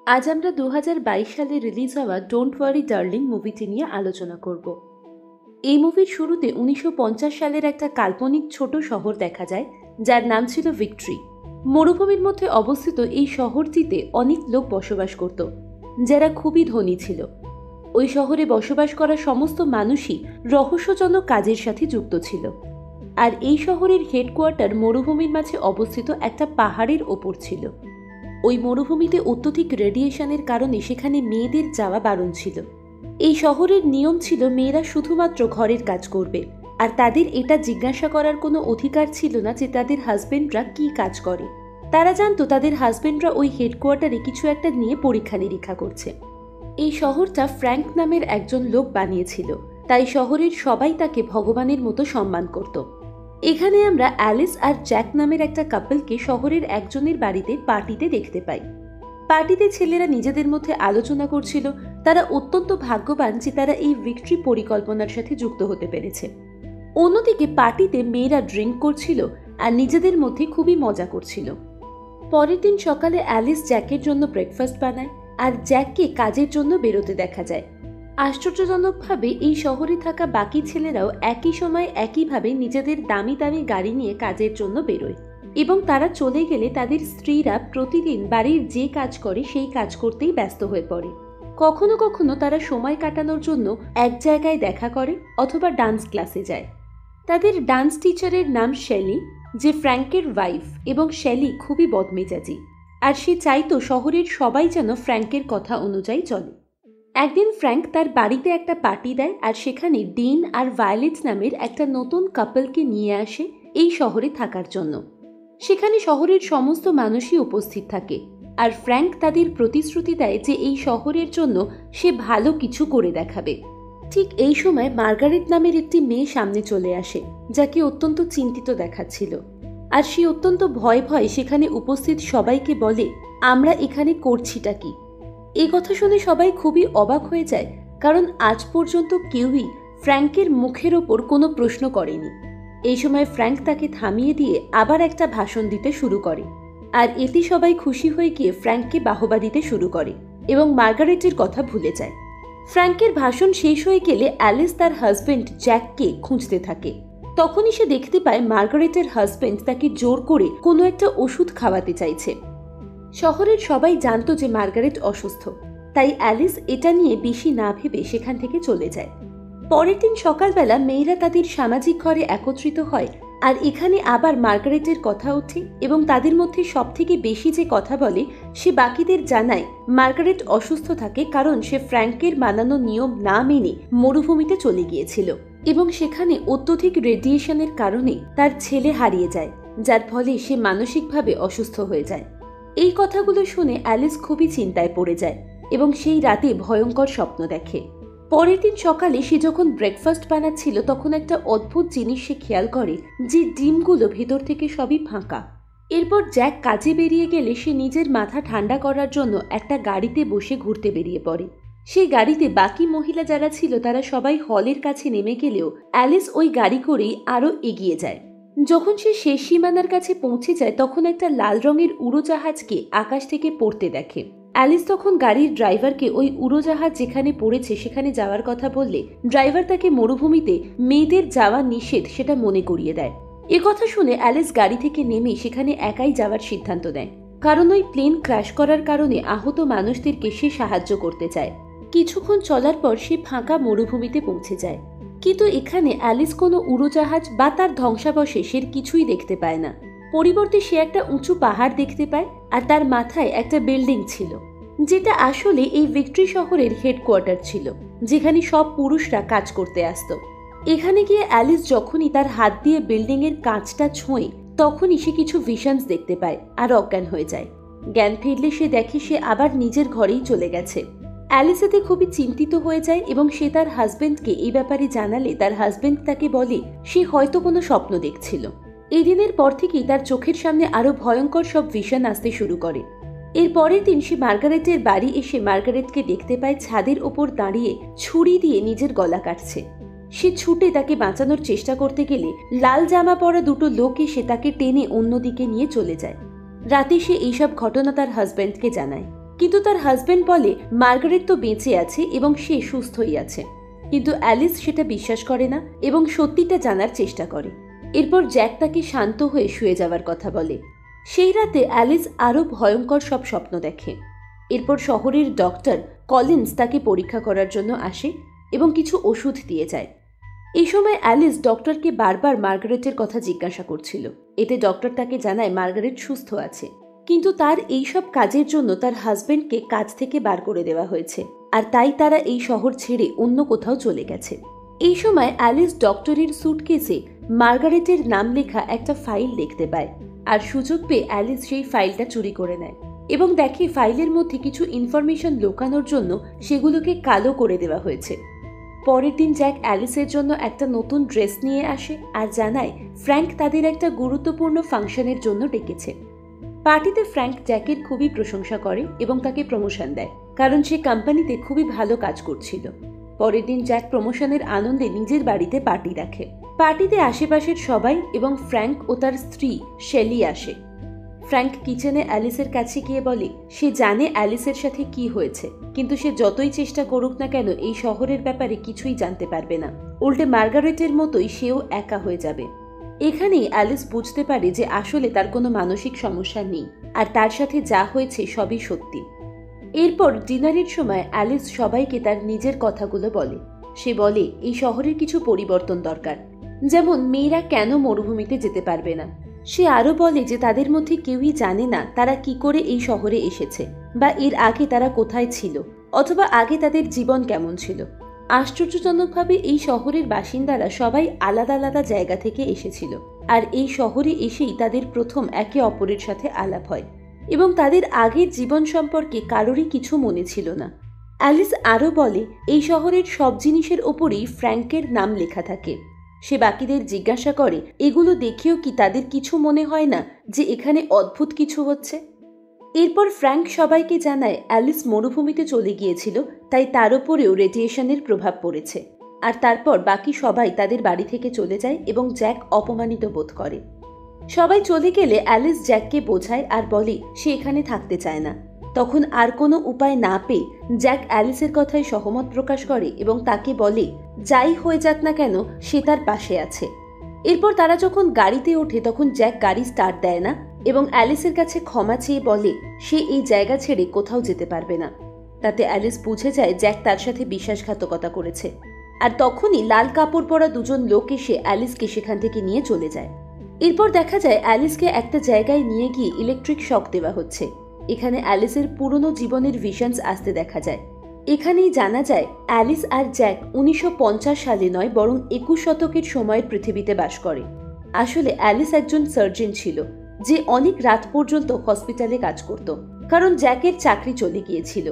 আজ আমরা 2022 সালে রিলিজ হওয়া ডোন্ট ওয়ারি ডার্লিং মুভিটি নিয়ে আলোচনা করব। এই মুভির শুরুতে 1950 সালের একটা কাল্পনিক ছোট শহর দেখা যায়, যার নাম ছিল ভিক্টরি। মরুভূমির মধ্যে অবস্থিত এই শহরটিতে অনেক লোক বসবাস করত, যারা খুবই ধনী ছিল। ওই শহরে বসবাস করা সমস্ত মানুষই রহস্যজনক কাজের সাথে যুক্ত ছিল। আর এই শহরের হেডকোয়ার্টার মরুভূমির মাঝে অবস্থিত একটা পাহাড়ের ওপর ছিল। ওই মরুভূমিতে অত্যধিক রেডিয়েশনের কারণে সেখানে মেয়েদের যাওয়া বারণ ছিল। এই শহরের নিয়ম ছিল মেয়েরা শুধুমাত্র ঘরের কাজ করবে, আর তাদের এটা জিজ্ঞাসা করার কোনো অধিকার ছিল না যে তাদের হাজবেন্ডরা কি কাজ করে। তারা জানতো তাদের হাজবেন্ডরা ওই হেডকোয়ার্টারে কিছু একটা নিয়ে পরীক্ষা নিরীক্ষা করছে। এই শহরটা ফ্র্যাঙ্ক নামের একজন লোক বানিয়েছিল, তাই শহরের সবাই তাকে ভগবানের মতো সম্মান করত। এখানে আমরা অ্যালিস আর জ্যাক নামের একটা কাপলকে শহরের একজনের বাড়িতে পার্টিতে দেখতে পাই। পার্টিতে ছেলেরা নিজেদের মধ্যে আলোচনা করছিল তারা অত্যন্ত ভাগ্যবান যে তারা এই ভিক্টরি পরিকল্পনার সাথে যুক্ত হতে পেরেছে। অন্যদিকে পার্টিতে মেয়েরা ড্রিঙ্ক করছিল আর নিজেদের মধ্যে খুবই মজা করছিল। পরের দিন সকালে অ্যালিস জ্যাকের জন্য ব্রেকফাস্ট বানায় আর জ্যাককে কাজের জন্য বেরোতে দেখা যায়। আশ্চর্যজনকভাবে এই শহরে থাকা বাকি ছেলেরাও একই সময় একইভাবে নিজেদের দামি দামি গাড়ি নিয়ে কাজের জন্য বেরোয়, এবং তারা চলে গেলে তাদের স্ত্রীরা প্রতিদিন বাড়ির যে কাজ করে সেই কাজ করতেই ব্যস্ত হয়ে পড়ে। কখনো কখনো তারা সময় কাটানোর জন্য এক জায়গায় দেখা করে অথবা ডান্স ক্লাসে যায়। তাদের ডান্স টিচারের নাম শেলি, যে ফ্র্যাঙ্কের ওয়াইফ, এবং শেলি খুবই বদমেজাজি, আর সে চাইতো শহরের সবাই যেন ফ্র্যাঙ্কের কথা অনুযায়ী চলে। একদিন ফ্র্যাঙ্ক তার বাড়িতে একটা পার্টি দেয় আর সেখানে ডিন আর ভায়োলেট নামের একটা নতুন কাপলকে নিয়ে আসে এই শহরে থাকার জন্য। সেখানে শহরের সমস্ত মানুষই উপস্থিত থাকে, আর ফ্র্যাঙ্ক তাদের প্রতিশ্রুতি দেয় যে এই শহরের জন্য সে ভালো কিছু করে দেখাবে। ঠিক এই সময় মার্গারেট নামের একটি মেয়ে সামনে চলে আসে, যাকে অত্যন্ত চিন্তিত দেখাচ্ছিল। আর সে অত্যন্ত ভয়ে ভয়ে সেখানে উপস্থিত সবাইকে বলে, আমরা এখানে করছিটা কি? এই কথা শুনে সবাই খুবই অবাক হয়ে যায়, কারণ আজ পর্যন্ত কেউই ফ্র্যাঙ্কের মুখের ওপর কোনো প্রশ্ন করেনি। এই সময় ফ্র্যাঙ্ক তাকে থামিয়ে দিয়ে আবার একটা ভাষণ দিতে শুরু করে, আর এতে সবাই খুশি হয়ে গিয়ে ফ্র্যাঙ্ককে বাহবা দিতে শুরু করে এবং মার্গারেটের কথা ভুলে যায়। ফ্র্যাঙ্কের ভাষণ শেষ হয়ে গেলে অ্যালিস তার হাজবেন্ড জ্যাককে খুঁজতে থাকে। তখনই সে দেখতে পায় মার্গারেটের হাজবেন্ড তাকে জোর করে কোনো একটা ওষুধ খাওয়াতে চাইছে। শহরের সবাই জানতো যে মার্গারেট অসুস্থ, তাই অ্যালিস এটা নিয়ে বেশি না ভেবে সেখান থেকে চলে যায়। পরের দিন সকালবেলা মেয়েরা তাদের সামাজিক ঘরে একত্রিত হয়, আর এখানে আবার মার্গারেটের কথা ওঠে এবং তাদের মধ্যে সবথেকে বেশি যে কথা বলে সে বাকিদের জানায় মার্গারেট অসুস্থ থাকে কারণ সে ফ্র্যাঙ্কের বানানো নিয়ম না মেনে মরুভূমিতে চলে গিয়েছিল, এবং সেখানে অত্যধিক রেডিয়েশনের কারণে তার ছেলে হারিয়ে যায়, যার ফলে সে মানসিকভাবে অসুস্থ হয়ে যায়। এই কথাগুলো শুনে অ্যালিস খুবই চিন্তায় পড়ে যায় এবং সেই রাতে ভয়ঙ্কর স্বপ্ন দেখে। পরের দিন সকালে সে যখন ব্রেকফাস্ট বানাচ্ছিল তখন একটা অদ্ভুত জিনিস সে খেয়াল করে, যে ডিমগুলো ভেতর থেকে সবই ফাঁকা। এরপর জ্যাক কাজে বেরিয়ে গেলে সে নিজের মাথা ঠান্ডা করার জন্য একটা গাড়িতে বসে ঘুরতে বেরিয়ে পড়ে। সেই গাড়িতে বাকি মহিলা যারা ছিল তারা সবাই হলের কাছে নেমে গেলেও অ্যালিস ওই গাড়ি করেই আরও এগিয়ে যায়। যখন সে শেষ সীমানার কাছে পৌঁছে যায় তখন একটা লাল রঙের উড়োজাহাজকে আকাশ থেকে পড়তে দেখে। অ্যালিস তখন গাড়ির ড্রাইভারকে ওই উড়োজাহাজ যেখানে পড়েছে সেখানে যাওয়ার কথা বললে ড্রাইভার তাকে মরুভূমিতে মেয়েদের যাওয়া নিষেধ সেটা মনে করিয়ে দেয়। এ কথা শুনে অ্যালিস গাড়ি থেকে নেমে সেখানে একাই যাওয়ার সিদ্ধান্ত নেয়, কারণ ওই প্লেন ক্র্যাশ করার কারণে আহত মানুষদেরকে সে সাহায্য করতে চায়। কিছুক্ষণ চলার পর সে ফাঁকা মরুভূমিতে পৌঁছে যায়, কিন্তু এখানে অ্যালিস কোনো উড়োজাহাজ বা তার ধ্বংসাবশেষের কিছুই দেখতে পায় না। পরিবর্তে সে একটা উঁচু পাহাড় দেখতে পায়, আর তার মাথায় একটা বিল্ডিং ছিল, যেটা আসলে এই ভিক্টরি শহরের হেডকোয়ার্টার ছিল, যেখানে সব পুরুষরা কাজ করতে আসত। এখানে গিয়ে অ্যালিস যখনই তার হাত দিয়ে বিল্ডিং এর কাঁচটা ছোঁয় তখনই সে কিছু ভিশনস দেখতে পায় আর অজ্ঞান হয়ে যায়। জ্ঞান ফিরলে সে দেখে সে আবার নিজের ঘরেই চলে গেছে। অ্যালিস এতে খুবই চিন্তিত হয়ে যায় এবং সে তার হাজবেন্ডকে এই ব্যাপারে জানালে তার হাজবেন্ড তাকে বলে সে হয়তো কোনো স্বপ্ন দেখছিল। এই দিনের পর থেকেই তার চোখের সামনে আরো ভয়ঙ্কর সব ভিশন আসতে শুরু করে। এর পরের দিন সে মার্গারেটের বাড়ি এসে মার্গারেটকে দেখতে পায় ছাদের ওপর দাঁড়িয়ে ছুরি দিয়ে নিজের গলা কাটছে। সে ছুটে তাকে বাঁচানোর চেষ্টা করতে গেলে লাল জামা পরা দুটো লোক এসে তাকে টেনে অন্যদিকে নিয়ে চলে যায়। রাতে সে এইসব ঘটনা তার হাজবেন্ডকে জানায়। কিন্তু তার হাজবেন্ড বলে মার্গারেট তো বেঁচে আছে এবং সে সুস্থই আছে। কিন্তু অ্যালিস সেটা বিশ্বাস করে না এবং সত্যিটা জানার চেষ্টা করে। এরপর জ্যাক তাকে শান্ত হয়ে শুয়ে যাওয়ার কথা বলে। সেই রাতে অ্যালিস আরও ভয়ঙ্কর সব স্বপ্ন দেখে। এরপর শহরের ডক্টর কলিন্স তাকে পরীক্ষা করার জন্য আসে এবং কিছু ওষুধ দিয়ে যায়। এই সময় অ্যালিস ডক্টরকে বারবার মার্গারেটের কথা জিজ্ঞাসা করছিল। এতে ডক্টর তাকে জানায় মার্গারেট সুস্থ আছে, কিন্তু তার এইসব কাজের জন্য তার হাজবেন্ডকে কাজ থেকে বার করে দেওয়া হয়েছে, আর তাই তারা এই শহর ছেড়ে অন্য কোথাও চলে গেছে। এই সময় অ্যালিস ডক্টরের সুটকেসে মার্গারেটের নাম লেখা একটা ফাইল দেখতে পায়, আর সুযোগ পেয়ে অ্যালিস সেই ফাইলটা চুরি করে নেয় এবং দেখে ফাইলের মধ্যে কিছু ইনফরমেশন লুকানোর জন্য সেগুলোকে কালো করে দেওয়া হয়েছে। পরের দিন জ্যাক অ্যালিসের জন্য একটা নতুন ড্রেস নিয়ে আসে আর জানায় ফ্র্যাঙ্ক তাদের একটা গুরুত্বপূর্ণ ফাংশনের জন্য ডেকেছে। পার্টিতে ফ্র্যাঙ্ক জ্যাকের খুবই প্রশংসা করে এবং তাকে প্রমোশন দেয়, কারণ সে কোম্পানিতে খুবই ভালো কাজ করছিল। পরের দিন জ্যাক প্রমোশনের আনন্দে নিজের বাড়িতে পার্টি রাখে। পার্টিতে আশেপাশের সবাই এবং ফ্র্যাঙ্ক ও তার স্ত্রী শেলি আসে। ফ্র্যাঙ্ক কিচেনে অ্যালিসের কাছে গিয়ে বলে সে জানে অ্যালিসের সাথে কি হয়েছে, কিন্তু সে যতই চেষ্টা করুক না কেন এই শহরের ব্যাপারে কিছুই জানতে পারবে না। উল্টে মার্গারেটের মতোই সেও একা হয়ে যাবে। এখানেই অ্যালিস বুঝতে পারে যে আসলে তার কোনো মানসিক সমস্যা নেই, আর তার সাথে যা হয়েছে সবই সত্যি। এরপর ডিনারের সময় অ্যালিস সবাইকে তার নিজের কথাগুলো বলে। সে বলে এই শহরের কিছু পরিবর্তন দরকার, যেমন মেয়েরা কেন মরুভূমিতে যেতে পারবে না। সে আরও বলে যে তাদের মধ্যে কেউই জানে না তারা কি করে এই শহরে এসেছে, বা এর আগে তারা কোথায় ছিল, অথবা আগে তাদের জীবন কেমন ছিল। আশ্চর্যজনকভাবে এই শহরের বাসিন্দারা সবাই আলাদা আলাদা জায়গা থেকে এসেছিল, আর এই শহরে এসেই তাদের প্রথম একে অপরের সাথে আলাপ হয় এবং তাদের আগের জীবন সম্পর্কে কারোরই কিছু মনে ছিল না। অ্যালিস আরও বলে এই শহরের সব জিনিসের ওপরেই ফ্র্যাঙ্কের নাম লেখা থাকে। সে বাকিদের জিজ্ঞাসা করে এগুলো দেখেও কি তাদের কিছু মনে হয় না যে এখানে অদ্ভুত কিছু হচ্ছে। এরপর ফ্র্যাঙ্ক সবাইকে জানায় অ্যালিস মরুভূমিতে চলে গিয়েছিল, তাই তার উপরেও রেডিয়েশনের প্রভাব পড়েছে। আর তারপর বাকি সবাই তাদের বাড়ি থেকে চলে যায় এবং জ্যাক অপমানিত বোধ করে। সবাই চলে গেলে অ্যালিস জ্যাককে বোঝায় আর বলে সে এখানে থাকতে চায় না। তখন আর কোনো উপায় না পেয়ে জ্যাক অ্যালিসের কথায় সহমত প্রকাশ করে এবং তাকে বলে যাই হয়ে যাক না কেন সে তার পাশে আছে। এরপর তারা যখন গাড়িতে ওঠে তখন জ্যাক গাড়ি স্টার্ট দেয় না এবং অ্যালিসের কাছে ক্ষমা চেয়ে বলে সে এই জায়গা ছেড়ে কোথাও যেতে পারবে না। তাতে অ্যালিস বুঝে যায় জ্যাক তার সাথে বিশ্বাসঘাতকতা করেছে, আর তখনই লাল কাপড় পরা দুজন লোক এসে অ্যালিসকে সেখান থেকে নিয়ে চলে যায়। এরপর দেখা যায় অ্যালিসকে একটা জায়গায় নিয়ে গিয়ে ইলেকট্রিক শক দেওয়া হচ্ছে। এখানে অ্যালিসের পুরনো জীবনের ভিশনস আসতে দেখা যায়। এখানেই জানা যায় অ্যালিস আর জ্যাক 1950 সালে নয় বরং 21 শতকের সময়ের পৃথিবীতে বাস করে। আসলে অ্যালিস একজন সার্জন ছিল যে অনেক রাত পর্যন্ত হসপিটালে কাজ করত, কারণ জ্যাকের চাকরি চলে গিয়েছিল।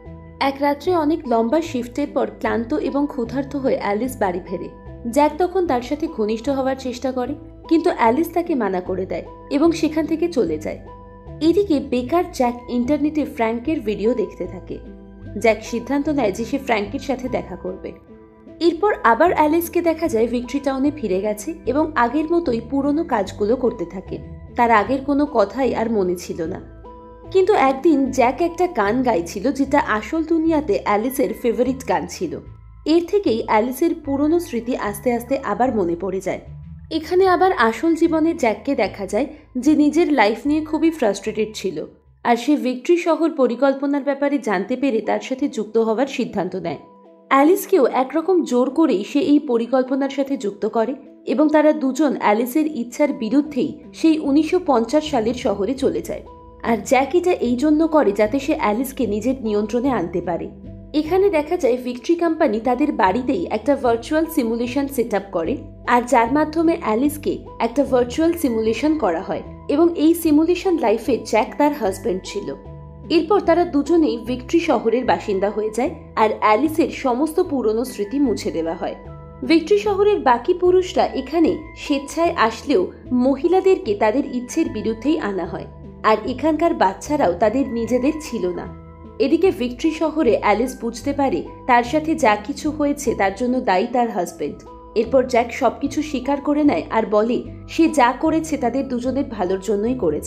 এক রাত্রে অনেক লম্বা শিফটের পর ক্লান্ত এবং ক্ষুধার্ত হয়ে অ্যালিস বাড়ি ফেরে। জ্যাক তখন তার সাথে ঘনিষ্ঠ হওয়ার চেষ্টা করে, কিন্তু অ্যালিস তাকে মানা করে দেয় এবং সেখান থেকে চলে যায়। এদিকে বেকার জ্যাক ইন্টারনেটে ফ্র্যাঙ্কের ভিডিও দেখতে থাকে। জ্যাক সিদ্ধান্ত নেয় যে সে ফ্র্যাঙ্কের সাথে দেখা করবে। এরপর আবার অ্যালিসকে দেখা যায় ভিক্টরি টাউনে ফিরে গেছে এবং আগের মতোই পুরনো কাজগুলো করতে থাকে। তার আগের কোনো কথাই আর মনে ছিল না। কিন্তু একদিন জ্যাক একটা গান গাইছিল যেটা আসল দুনিয়াতে অ্যালিসের ফেভারিট গান ছিল। এর থেকেই অ্যালিসের পুরনো স্মৃতি আস্তে আস্তে আবার মনে পড়ে যায়। এখানে আবার আসল জীবনে জ্যাককে দেখা যায় যে নিজের লাইফ নিয়ে খুবই ফ্রাস্ট্রেটেড ছিল, আর সে ভিক্টরি শহর পরিকল্পনার ব্যাপারে জানতে পেরে তার সাথে যুক্ত হওয়ার সিদ্ধান্ত নেয়। অ্যালিসকেও একরকম জোর করেই সে এই পরিকল্পনার সাথে যুক্ত করে এবং তারা দুজন অ্যালিসের ইচ্ছার বিরুদ্ধেই সেই 1950 সালের শহরে চলে যায়। আর জ্যাক এটা এই জন্য করে যাতে সে অ্যালিসকে নিজের নিয়ন্ত্রণে আনতে পারে। এখানে দেখা যায় ভিক্টরি কোম্পানি তাদের বাড়িতেই একটা ভার্চুয়াল সিমুলেশন সেট আপ করে, আর যার মাধ্যমে অ্যালিসকে একটা ভার্চুয়াল সিমুলেশন করা হয় এবং এই সিমুলেশন লাইফে জ্যাক তার হাজব্যান্ড ছিল। এরপর তারা দুজনেই ভিক্টরি শহরের বাসিন্দা হয়ে যায় আর অ্যালিসের সমস্ত পুরনো স্মৃতি মুছে দেওয়া হয়। ভিক্টরি শহরের বাকি পুরুষরা এখানে স্বেচ্ছায় আসলেও মহিলাদেরকে তাদের ইচ্ছের বিরুদ্ধেই আনা হয়, আর এখানকার বাচ্চারাও তাদের নিজেদের ছিল না। এদিকে ভিক্টরি শহরে অ্যালিস বুঝতে পারে তার সাথে যা কিছু হয়েছে তার জন্য দায়ী তার হাজবেন্ড। এরপর জ্যাক সবকিছু স্বীকার করে নেয় আর বলে সে যা করেছে তাদের দুজনের ভালোর জন্যই করেছে,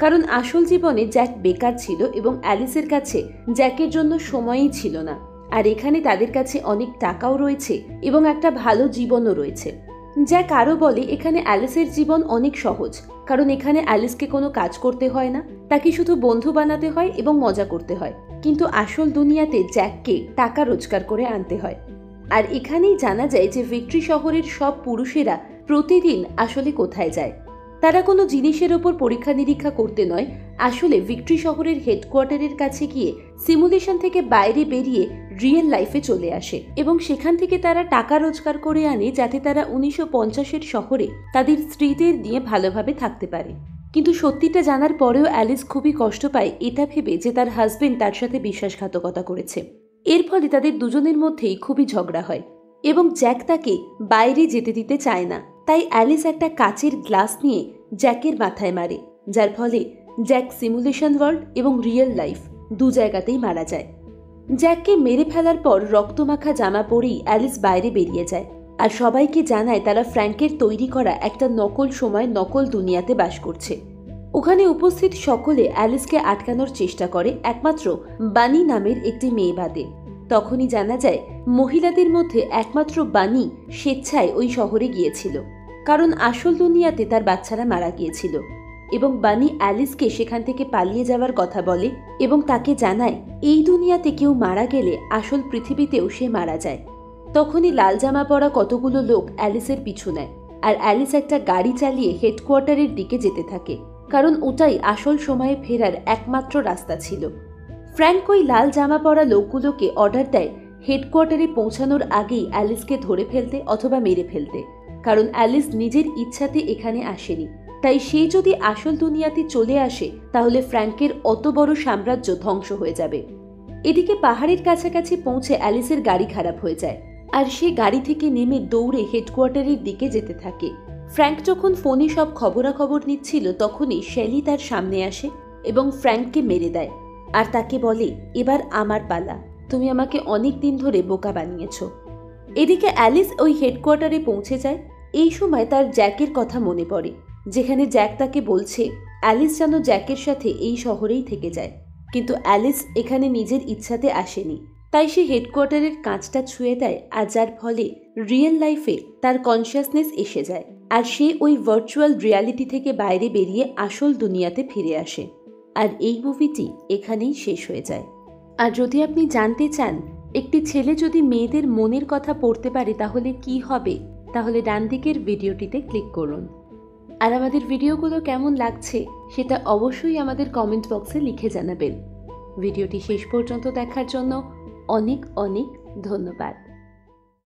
কারণ আসল জীবনে জ্যাক বেকার ছিল এবং অ্যালিসের কাছে জ্যাকের জন্য সময়ই ছিল না। আর এখানে তাদের কাছে অনেক টাকাও রয়েছে এবং একটা ভালো জীবনও রয়েছে। জ্যাক আরও বলে এখানে অ্যালিসের জীবন অনেক সহজ, কারণ এখানে অ্যালিসকে কোনো কাজ করতে হয় না, তাকে শুধু বন্ধু বানাতে হয় এবং মজা করতে হয়। কিন্তু আসল দুনিয়াতে জ্যাককে টাকা রোজগার করে আনতে হয়। আর এখানেই জানা যায় যে ভিক্টরি শহরের সব পুরুষেরা প্রতিদিন আসলে কোথায় যায়। তারা কোনো জিনিসের ওপর পরীক্ষা নিরীক্ষা করতে নয়, আসলে ভিক্টরি শহরের হেডকোয়ার্টারের কাছে গিয়ে সিমুলেশন থেকে বাইরে বেরিয়ে রিয়েল লাইফে চলে আসে এবং সেখান থেকে তারা টাকা রোজগার করে আনে, যাতে তারা 1950-এর শহরে তাদের স্ত্রীদের নিয়ে ভালোভাবে থাকতে পারে। কিন্তু সত্যিটা জানার পরেও অ্যালিস খুবই কষ্ট পায় এটা ভেবে যে তার হাজবেন্ড তার সাথে বিশ্বাসঘাতকতা করেছে। এর ফলে তাদের দুজনের মধ্যেই খুবই ঝগড়া হয় এবং জ্যাক তাকে বাইরে যেতে দিতে চায় না। তাই অ্যালিস একটা কাচের গ্লাস নিয়ে জ্যাকের মাথায় মারে, যার ফলে জ্যাক সিমুলেশন ওয়ার্ল্ড এবং রিয়েল লাইফ দু জায়গাতেই মারা যায়। জ্যাককে মেরে ফেলার পর রক্তমাখা জামা পরেই অ্যালিস বাইরে বেরিয়ে যায় আর সবাইকে জানায় তারা ফ্র্যাঙ্কের তৈরি করা একটা নকল সময় নকল দুনিয়াতে বাস করছে। ওখানে উপস্থিত সকলে অ্যালিসকে আটকানোর চেষ্টা করে, একমাত্র বানি নামের একটি মেয়ে বাদে। তখনই জানা যায় মহিলাদের মধ্যে একমাত্র বানি স্বেচ্ছায় ওই শহরে গিয়েছিল, কারণ আসল দুনিয়াতে তার বাচ্চারা মারা গিয়েছিল। এবং বানি অ্যালিসকে সেখান থেকে পালিয়ে যাওয়ার কথা বলে এবং তাকে জানায় এই দুনিয়াতে কেউ মারা গেলে আসল পৃথিবীতেও সে মারা যায়। তখনই লাল জামা পরা কতগুলো লোক অ্যালিসের পিছু নেয় আর অ্যালিস একটা গাড়ি চালিয়ে হেডকোয়ার্টারের দিকে যেতে থাকে, কারণ ওটাই আসল সময়ে ফেরার একমাত্র রাস্তা ছিল। ফ্র্যাঙ্ক ওই লাল জামা পরা লোকগুলোকে অর্ডার দেয় হেডকোয়ার্টারে পৌঁছানোর আগেই অ্যালিসকে ধরে ফেলতে অথবা মেরে ফেলতে, কারণ অ্যালিস নিজের ইচ্ছাতে এখানে আসেনি। তাই সে যদি আসল দুনিয়াতে চলে আসে তাহলে ফ্র্যাঙ্কের অত বড় সাম্রাজ্য ধ্বংস হয়ে যাবে। এদিকে পাহাড়ের কাছাকাছি পৌঁছে অ্যালিসের গাড়ি খারাপ হয়ে যায় আর সে গাড়ি থেকে নেমে দৌড়ে হেডকোয়ার্টারের দিকে যেতে থাকে। ফ্র্যাঙ্ক যখন ফোনে সব খবরাখবর নিচ্ছিল তখনই শেলি তার সামনে আসে এবং ফ্র্যাঙ্ককে মেরে দেয় আর তাকে বলে, এবার আমার পালা, তুমি আমাকে অনেক দিন ধরে বোকা বানিয়েছ। এদিকে অ্যালিস ওই হেডকোয়ার্টারে পৌঁছে যায়। এই সময় তার জ্যাকের কথা মনে পড়ে, যেখানে জ্যাক তাকে বলছে অ্যালিস যেন জ্যাকের সাথে এই শহরেই থেকে যায়। কিন্তু অ্যালিস এখানে নিজের ইচ্ছাতে আসেনি, তাই সে হেডকোয়ার্টারের কাঁচটা ছুঁয়ে দেয় আর যার ফলে রিয়েল লাইফে তার কনসিয়াসনেস এসে যায় আর সে ওই ভার্চুয়াল রিয়ালিটি থেকে বাইরে বেরিয়ে আসল দুনিয়াতে ফিরে আসে। আর এই মুভিটি এখানেই শেষ হয়ে যায়। আর যদি আপনি জানতে চান একটি ছেলে যদি মেয়েদের মনের কথা পড়তে পারে তাহলে কি হবে, তাহলে ডান দিকের ভিডিওটিতে ক্লিক করুন। আর আমাদের ভিডিওগুলো কেমন লাগছে সেটা অবশ্যই আমাদের কমেন্ট বক্সে লিখে জানাবেন। ভিডিওটি শেষ পর্যন্ত দেখার জন্য অনেক অনেক ধন্যবাদ।